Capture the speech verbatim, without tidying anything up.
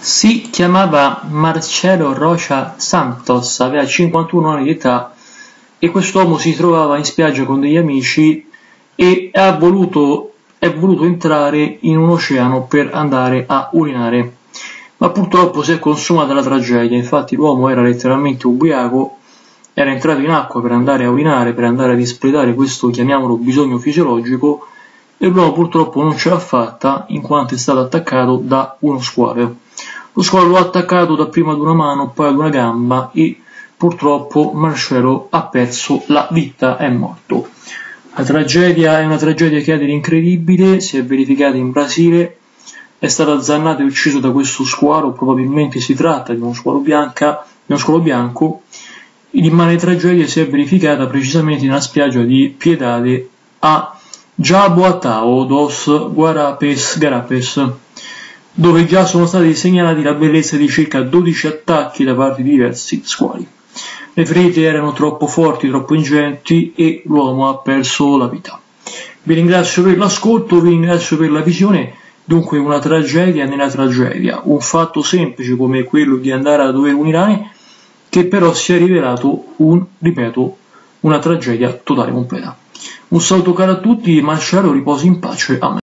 Si chiamava Marcelo Rocha Santos, aveva cinquantuno anni di età e quest'uomo si trovava in spiaggia con degli amici e ha voluto, è voluto entrare in un oceano per andare a urinare, ma purtroppo si è consumata la tragedia. Infatti l'uomo era letteralmente ubriaco, era entrato in acqua per andare a urinare, per andare ad espletare questo, chiamiamolo, bisogno fisiologico, e l'uomo purtroppo non ce l'ha fatta in quanto è stato attaccato da uno squalo. Lo squalo lo ha attaccato dapprima ad una mano, poi ad una gamba e purtroppo Marcelo ha perso la vita, è morto. La tragedia è una tragedia che ha dell'incredibile, si è verificata in Brasile, è stato azzannato e ucciso da questo squalo, probabilmente si tratta di uno squalo, bianca, di uno squalo bianco. L'immane tragedia si è verificata precisamente in una spiaggia di Piedade a Jaboatão dos Guarapes, Garapes, dove già sono stati segnalati la bellezza di circa dodici attacchi da parte di diversi squali. Le ferite erano troppo forti, troppo ingenti e l'uomo ha perso la vita. Vi ringrazio per l'ascolto, vi ringrazio per la visione. Dunque una tragedia nella tragedia, un fatto semplice come quello di andare a dover urinare, che però si è rivelato un, ripeto, una tragedia totale completa. Un saluto caro a tutti, Marcelo riposi in pace, amen.